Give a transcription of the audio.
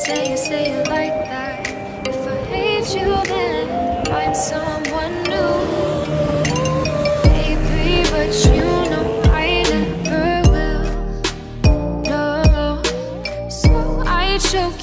say it like that. If I hate you, then find someone new. Baby, but you know I never will. No, so I choke